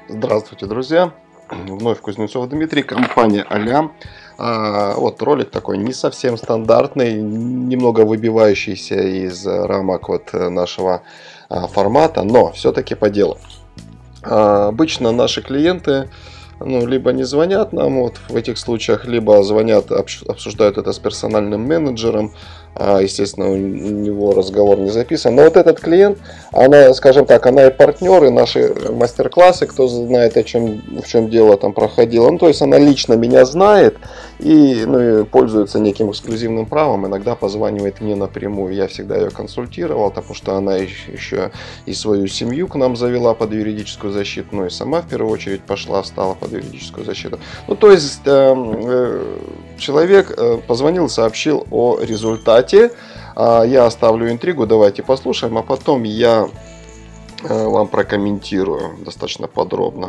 Здравствуйте, друзья! Вновь Кузнецов Дмитрий, компания А-ля. Вот ролик такой не совсем стандартный, немного выбивающийся из рамок нашего формата, но все-таки по делу. Обычно наши клиенты либо не звонят нам в этих случаях, либо звонят, обсуждают это с персональным менеджером. Естественно, у него разговор не записан. Но вот этот клиент, она, скажем так, она и партнер, и наши мастер-классы, кто знает, в чем дело там проходило. То есть она лично меня знает и пользуется неким эксклюзивным правом. Иногда позванивает мне напрямую. Я всегда ее консультировал, потому что она еще и свою семью к нам завела под юридическую защиту, и сама в первую очередь стала под юридическую защиту. То есть человек позвонил, сообщил о результате. Я оставлю интригу, давайте послушаем, а потом я вам прокомментирую достаточно подробно.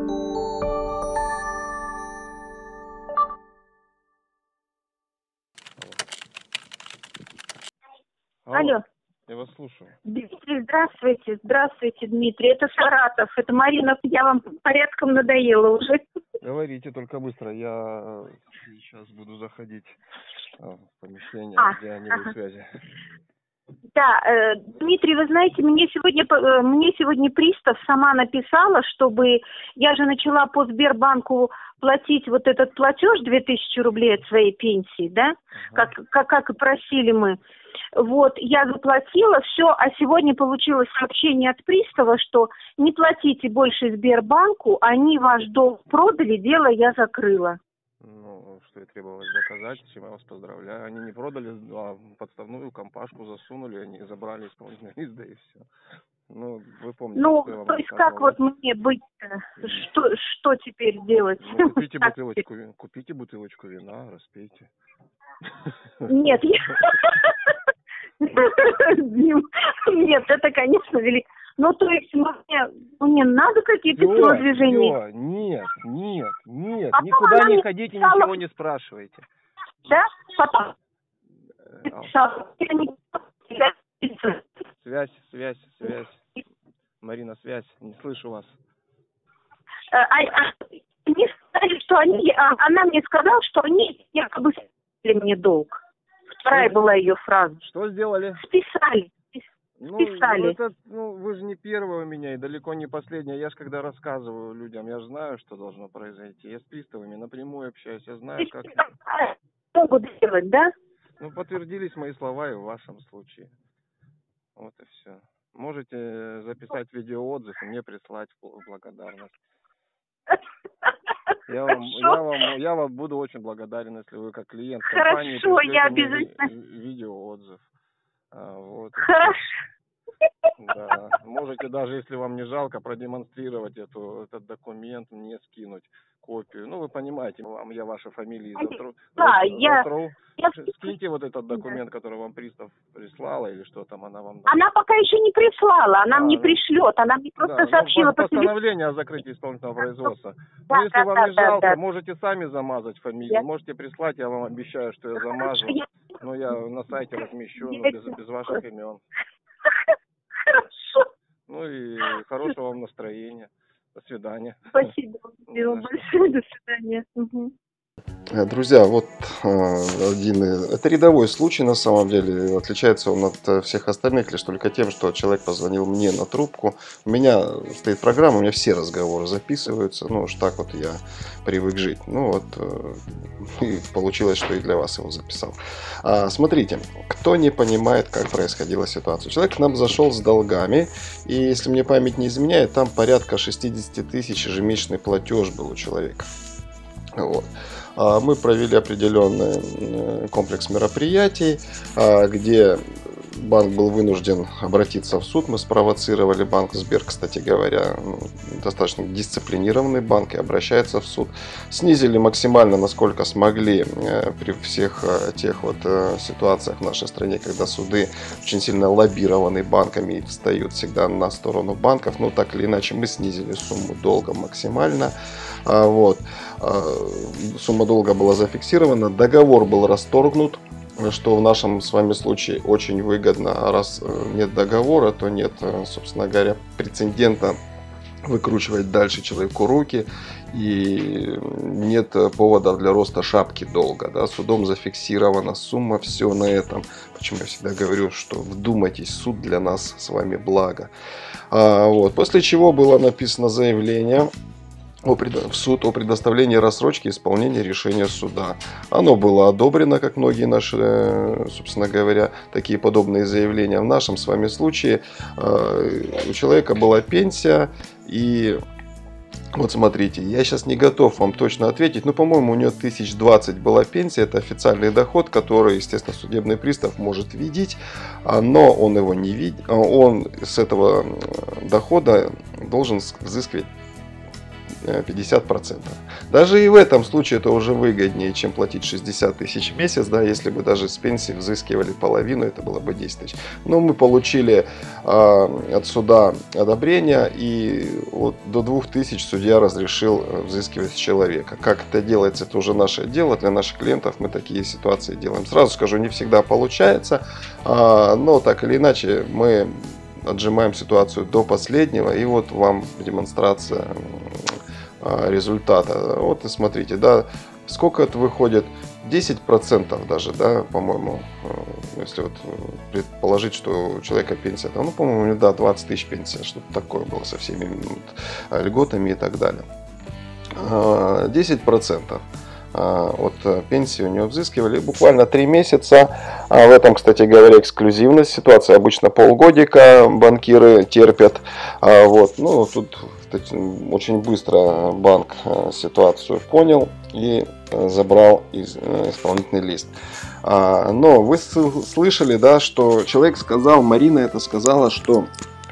Алло. Я вас слушаю. Дмитрий, здравствуйте. Здравствуйте, Дмитрий. Это Саратов. Это Марина. Я вам порядком надоела уже. Говорите, только быстро. Я сейчас буду заходить в помещение, где они в связи. Да, Дмитрий, вы знаете, мне сегодня пристав сама написала, чтобы я же начала по Сбербанку платить вот этот платеж 2000 рублей от своей пенсии, да, как и просили мы. Вот, я заплатила все, а сегодня получилось сообщение от пристава, что не платите больше Сбербанку, они ваш долг продали, дело я закрыла. Что и требовалось доказать, с чем я вас поздравляю. Они не продали, а подставную компашку засунули, они забрали исполнительный лист, да и все. Вы помните, что я вам то есть как вот мне быть-то? Что теперь делать? Купите бутылочку вина, распейте. Нет, нет, это, конечно, велик. То есть мне надо какие-то телодвижения? Нет, никуда не ходите, ничего не спрашивайте. Да? Потом. Связь. Марина, связь, не слышу вас. Мне сказали, что она мне сказала, что они якобы списали мне долг. Вторая была ее фраза. Что сделали? Списали. Вы же не первая у меня и далеко не последняя. Я же когда рассказываю людям, я же знаю, что должно произойти. Я с приставами напрямую общаюсь, я знаю, как... Могут сделать, да? Подтвердились мои слова и в вашем случае. Вот и все. Можете записать видеоотзыв и мне прислать в благодарность. Я вам буду очень благодарен, если вы как клиент компании пришлете видеоотзыв. Хорошо. Да. Можете даже, если вам не жалко, продемонстрировать этот документ, мне скинуть копию. Вы понимаете, я ваши фамилии затру. Скиньте вот этот документ, который вам пристав прислала, или что там она вам... Она пока еще не прислала, она мне пришлет, она мне просто сообщила... Постановление о закрытии исполнительного производства. Если вам не жалко, можете сами замазать фамилию, можете прислать, я вам обещаю, что я замажу. Я на сайте размещу, без ваших имен. Хорошо. И хорошего вам настроения. До свидания. Спасибо большое. До свидания. Друзья, это рядовой случай на самом деле. Отличается он от всех остальных лишь только тем, что человек позвонил мне на трубку. У меня стоит программа, у меня все разговоры записываются. Уж так я привык жить. И получилось, что и для вас его записал. Смотрите, кто не понимает, как происходила ситуация. Человек к нам зашел с долгами, и если мне память не изменяет, там порядка 60 тысяч ежемесячный платеж был у человека. Мы провели определенный комплекс мероприятий, где банк был вынужден обратиться в суд. Мы спровоцировали банк. Сбер, кстати говоря, достаточно дисциплинированный банк и обращается в суд. Снизили максимально, насколько смогли, при всех тех ситуациях в нашей стране, когда суды очень сильно лоббированы банками и встают всегда на сторону банков. Так или иначе, мы снизили сумму долга максимально. Сумма долга была зафиксирована, договор был расторгнут, что в нашем с вами случае очень выгодно. А раз нет договора, то нет, собственно говоря, прецедента выкручивать дальше человеку руки, и нет повода для роста шапки долга. Да? Судом зафиксирована сумма, все на этом. Почему я всегда говорю, что вдумайтесь, суд для нас с вами благо. Вот. После чего было написано заявление в суд о предоставлении рассрочки исполнения решения суда. Оно было одобрено, как многие наши, собственно говоря, такие подобные заявления. В нашем с вами случае у человека была пенсия, и вот смотрите, я сейчас не готов вам точно ответить, но, по-моему, у нее 1020 была пенсия, это официальный доход, который, естественно, судебный пристав может видеть, но он его не видит, он с этого дохода должен взыскивать 50%. Даже и в этом случае это уже выгоднее, чем платить 60 тысяч в месяц, да, если бы даже с пенсии взыскивали половину, это было бы 10 тысяч. Но мы получили от суда одобрение, и вот до 2000 судья разрешил взыскивать с человека. Как это делается, это уже наше дело, для наших клиентов мы такие ситуации делаем. Сразу скажу, не всегда получается, но так или иначе мы отжимаем ситуацию до последнего, и вот вам демонстрация результата. Вот и смотрите, да, сколько это выходит, 10% даже, да, по-моему, если вот предположить, что у человека пенсия, там, ну, по-моему, да, 20 тысяч пенсия, что-то такое было со всеми льготами и так далее. 10% от пенсии у него взыскивали буквально 3 месяца. В этом, кстати говоря, эксклюзивность ситуации. Обычно полгодика банкиры терпят. Вот. Ну, тут очень быстро банк ситуацию понял и забрал исполнительный лист. Но вы слышали, да, что человек сказал, Марина это сказала, что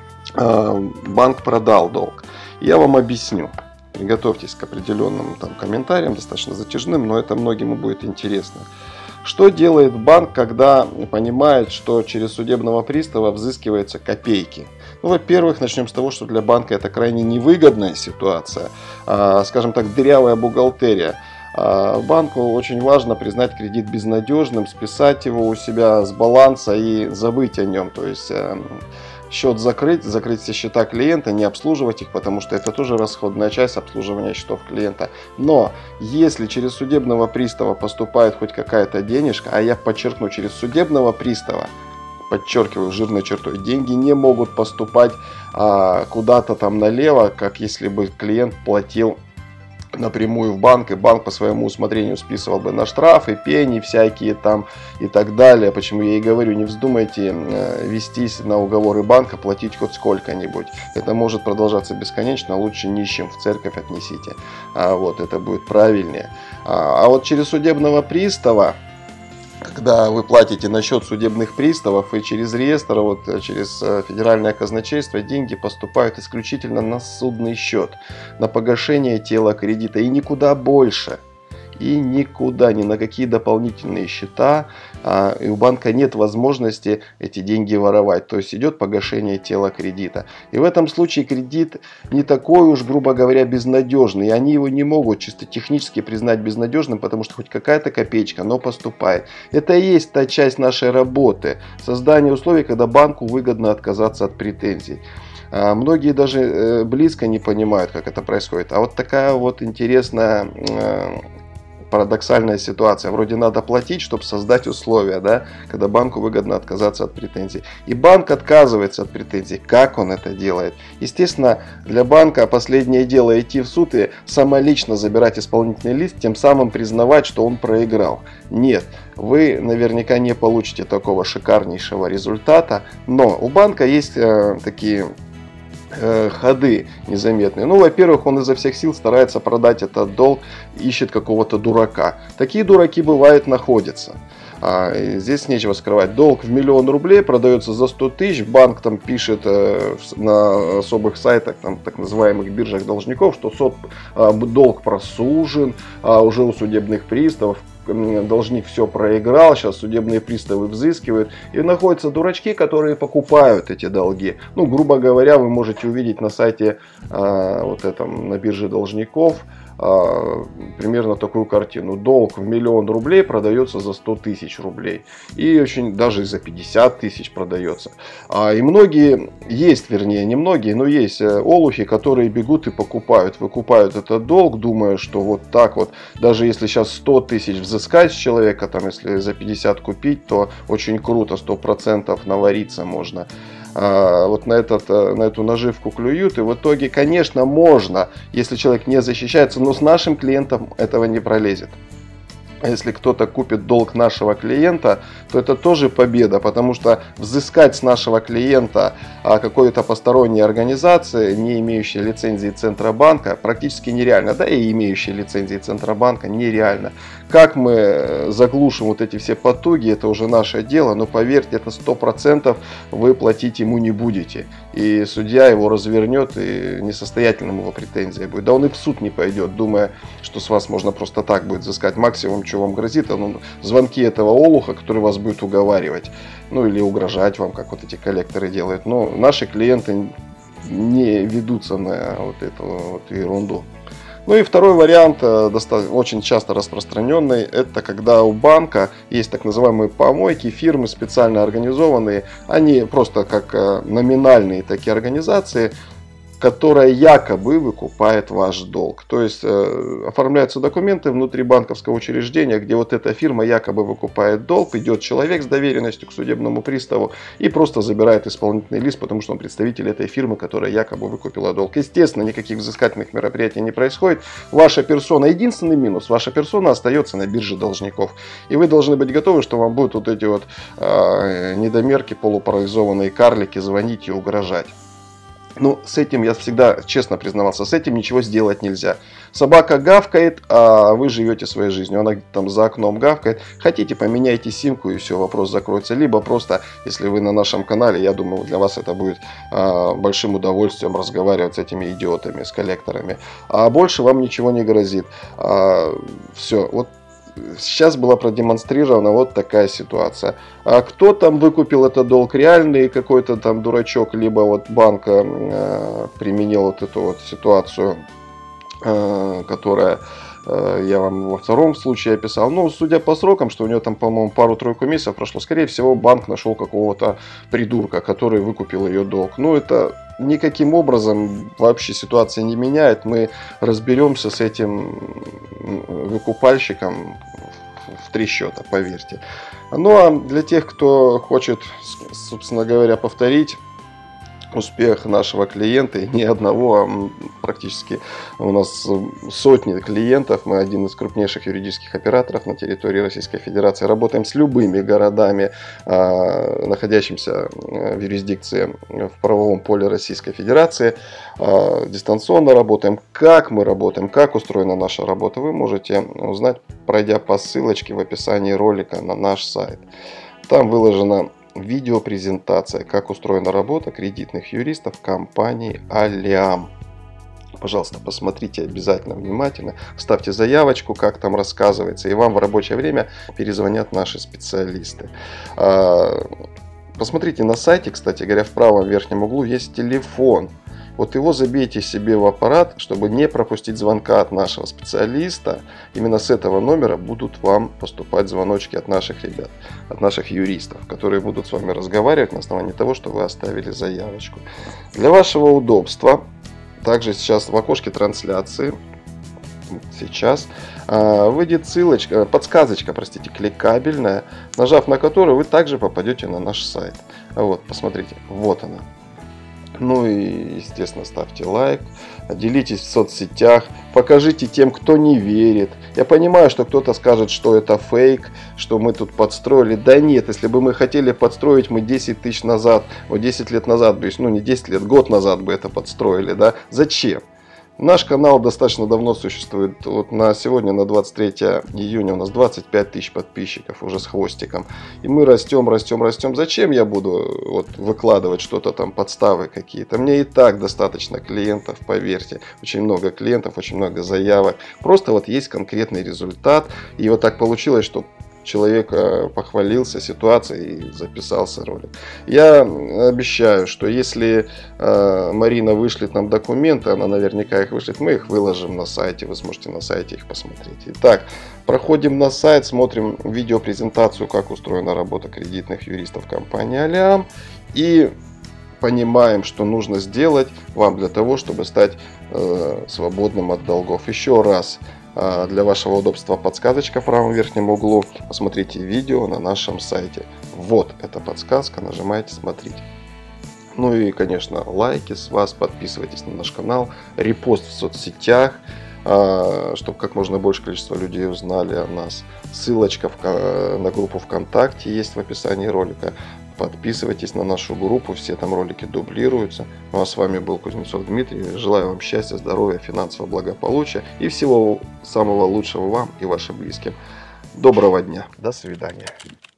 банк продал долг. Я вам объясню. Приготовьтесь к определенным там комментариям, достаточно затяжным, но это многим будет интересно. Что делает банк, когда понимает, что через судебного пристава взыскиваются копейки? Ну, во-первых, начнем с того, что для банка это крайне невыгодная ситуация, скажем так, дырявая бухгалтерия. Банку очень важно признать кредит безнадежным, списать его у себя с баланса и забыть о нем. То есть счет закрыть все счета клиента, не обслуживать их, потому что это тоже расходная часть обслуживания счетов клиента. Но если через судебного пристава поступает хоть какая-то денежка, а я подчеркну, через судебного пристава, подчеркиваю жирной чертой, деньги не могут поступать куда-то там налево, как если бы клиент платил напрямую в банк, и банк по своему усмотрению списывал бы на штрафы, пени всякие там и так далее. Почему я и говорю, не вздумайте вестись на уговоры банка, платить хоть сколько-нибудь. Это может продолжаться бесконечно, лучше нищим в церковь отнесите. Вот, это будет правильнее. А вот через судебного пристава, когда вы платите на счет судебных приставов и через реестр, вот через федеральное казначейство, деньги поступают исключительно на судный счет, на погашение тела кредита и никуда больше. И никуда, ни на какие дополнительные счета, и у банка нет возможности эти деньги воровать. То есть идет погашение тела кредита. И в этом случае кредит не такой уж, грубо говоря, безнадежный. И они его не могут чисто технически признать безнадежным, потому что хоть какая-то копеечка, но поступает. Это и есть та часть нашей работы. Создание условий, когда банку выгодно отказаться от претензий. Многие даже близко не понимают, как это происходит. А вот такая вот интересная парадоксальная ситуация. Вроде надо платить, чтобы создать условия, да, когда банку выгодно отказаться от претензий. И банк отказывается от претензий. Как он это делает? Естественно, для банка последнее дело идти в суд и самолично забирать исполнительный лист, тем самым признавать, что он проиграл. Нет, вы наверняка не получите такого шикарнейшего результата, но у банка есть такие ходы незаметные. Ну, во-первых, он изо всех сил старается продать этот долг, ищет какого-то дурака. Такие дураки, бывает, находятся. Здесь нечего скрывать. Долг в 1 000 000 рублей продается за 100 тысяч. Банк там пишет на особых сайтах, там, так называемых биржах должников, что долг просужен, уже у судебных приставов. Должник все проиграл, сейчас судебные приставы взыскивают. И находятся дурачки, которые покупают эти долги. Ну, грубо говоря, вы можете увидеть на сайте вот этом, на бирже должников, примерно такую картину. Долг в 1 000 000 рублей продается за 100 000 рублей. И очень даже за 50 000 продается. И многие, есть, вернее, не многие, но есть олухи, которые бегут и выкупают этот долг, думая, что вот так вот, даже если сейчас 100 000 взыскать с человека, там, если за 50 купить, то очень круто, 100% навариться можно. Вот на эту наживку клюют, и в итоге, конечно, можно, если человек не защищается, но с нашим клиентом этого не пролезет. А если кто-то купит долг нашего клиента, то это тоже победа, потому что взыскать с нашего клиента какой-то посторонней организации, не имеющей лицензии Центробанка, практически нереально. Да и имеющей лицензии Центробанка нереально. Как мы заглушим вот эти все потуги, это уже наше дело, но поверьте, это 100% вы платить ему не будете. И судья его развернет, и несостоятельным его претензия будет. Да он и в суд не пойдет, думая, что с вас можно просто так будет взыскать. Максимум, что вам грозит, звонки этого олуха, который вас будет уговаривать, ну или угрожать вам, как вот эти коллекторы делают. Но наши клиенты не ведутся на вот эту вот ерунду. Ну и второй вариант, очень часто распространенный, это когда у банка есть так называемые помойки, фирмы специально организованные, они просто как номинальные такие организации, которая якобы выкупает ваш долг. То есть оформляются документы внутри банковского учреждения, где вот эта фирма якобы выкупает долг, идет человек с доверенностью к судебному приставу и просто забирает исполнительный лист, потому что он представитель этой фирмы, которая якобы выкупила долг. Естественно, никаких взыскательных мероприятий не происходит. Ваша персона, единственный минус, ваша персона остается на бирже должников. И вы должны быть готовы, что вам будут вот эти вот недомерки, полупарализованные карлики звонить и угрожать. Ну, с этим я всегда честно признавался, с этим ничего сделать нельзя. Собака гавкает, а вы живете своей жизнью. Она там за окном гавкает. Хотите, поменяйте симку и все, вопрос закроется. Либо просто, если вы на нашем канале, я думаю, для вас это будет большим удовольствием разговаривать с этими идиотами, с коллекторами. А больше вам ничего не грозит. Все, вот. Сейчас была продемонстрирована вот такая ситуация. А кто там выкупил этот долг? Реальный какой-то там дурачок, либо вот банк применил вот эту вот ситуацию, которая я вам во втором случае описал. Ну, судя по срокам, что у него там, по-моему, пару-тройку месяцев прошло, скорее всего, банк нашел какого-то придурка, который выкупил ее долг. Ну, это никаким образом вообще ситуация не меняет. Мы разберемся с этим выкупальщиком в 3 счета, поверьте. Ну, а для тех, кто хочет, собственно говоря, повторить успех нашего клиента, и не одного, а практически у нас сотни клиентов. Мы один из крупнейших юридических операторов на территории Российской Федерации. Работаем с любыми городами, находящимися в юрисдикции в правовом поле Российской Федерации. Дистанционно работаем. Как мы работаем, как устроена наша работа, вы можете узнать, пройдя по ссылочке в описании ролика на наш сайт. Там выложена видеопрезентация, как устроена работа кредитных юристов компании Алям. Пожалуйста, посмотрите обязательно внимательно, ставьте заявочку, как там рассказывается, и вам в рабочее время перезвонят наши специалисты. Посмотрите на сайте, кстати говоря, в правом верхнем углу есть телефон. Вот его забейте себе в аппарат, чтобы не пропустить звонка от нашего специалиста. Именно с этого номера будут вам поступать звоночки от наших ребят, от наших юристов, которые будут с вами разговаривать на основании того, что вы оставили заявочку. Для вашего удобства, также сейчас в окошке трансляции, сейчас выйдет ссылочка, подсказочка, простите, кликабельная, нажав на которую вы также попадете на наш сайт. Вот, посмотрите, вот она. Ну и, естественно, ставьте лайк, делитесь в соцсетях, покажите тем, кто не верит. Я понимаю, что кто-то скажет, что это фейк, что мы тут подстроили. Да нет, если бы мы хотели подстроить, мы 10 тысяч назад, вот 10 лет назад, ну не 10 лет, год назад бы это подстроили, да? Зачем? Наш канал достаточно давно существует. Вот на сегодня, на 23 июня, у нас 25 тысяч подписчиков уже с хвостиком. И мы растем, растем, растем. Зачем я буду вот выкладывать что-то там, подставы какие-то? Мне и так достаточно клиентов, поверьте. Очень много клиентов, очень много заявок. Просто вот есть конкретный результат. И вот так получилось, что человек похвалился ситуацией и записался ролик. Я обещаю, что если Марина вышлет нам документы, она наверняка их вышлет, мы их выложим на сайте, вы сможете на сайте их посмотреть. Итак, проходим на сайт, смотрим видеопрезентацию, как устроена работа кредитных юристов компании Алиам, и понимаем, что нужно сделать вам для того, чтобы стать свободным от долгов. Еще раз, для вашего удобства подсказочка в правом верхнем углу. Посмотрите видео на нашем сайте. Вот эта подсказка, нажимайте смотреть. Ну и, конечно, лайки с вас, подписывайтесь на наш канал, репост в соцсетях, чтобы как можно большее количество людей узнали о нас. Ссылочка на группу ВКонтакте есть в описании ролика. Подписывайтесь на нашу группу, все там ролики дублируются. Ну а с вами был Кузнецов Дмитрий. Желаю вам счастья, здоровья, финансового благополучия и всего самого лучшего вам и вашим близким. Доброго дня. До свидания.